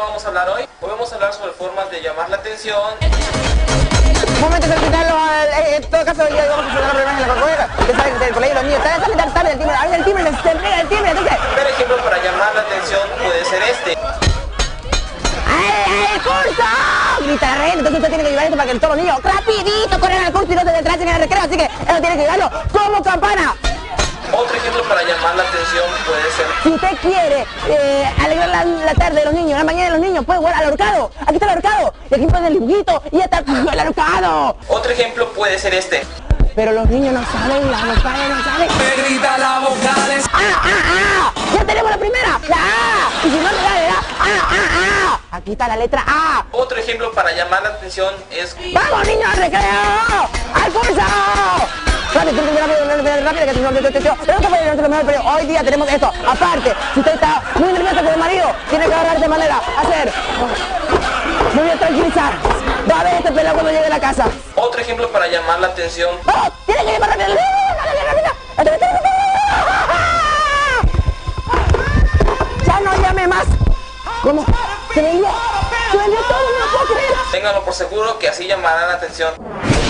vamos a hablar hoy? Hoy vamos a hablar sobre formas de llamar la atención. Un momento, en todo caso, yo vamos a hacer la primera en la cocuera, que sale del colegio los niños. Dale el timbre, abre el timbre, se entrega el timbre, entonces. El primer ejemplo para llamar la atención puede ser este. ¡Ay, el curso! Grita la reina, entonces usted tiene que llevar esto para que todos los niños rapidito corran al curso y no se retrasen en el recreo, así que eso tiene que llevarlo como campana. Otro ejemplo para llamar la atención puede ser... Si usted quiere alegrar la tarde de los niños, la mañana de los niños, puede jugar al ahorcado. Aquí está el ahorcado. Y aquí pone el dibujito y ya está el ahorcado. Otro ejemplo puede ser este. Pero los niños no saben, las vocales no saben. Me grita las vocales. ¡Ah! ¡Ya tenemos la primera! ¡La A! Y si no le da, ¡Ah! Aquí está la letra A. Otro ejemplo para llamar la atención es... ¡Vamos, niños, al recreo! ¡Al curso! Rápido, que pero hoy día tenemos esto. Aparte, si usted está muy nervioso con el marido, tiene que agarrar de manera, hacer. Me voy a tranquilizar. Va a ver este pelado cuando llegue a la casa. Otro ejemplo para llamar la atención. ¡Oh! ¡Tiene que llevar rápido! ¡Ya no llame más! ¿Cómo? ¿Se vendió? ¡Se vendió todo! ¡No lo puedo creer! Ténganlo por seguro que así llamarán la atención.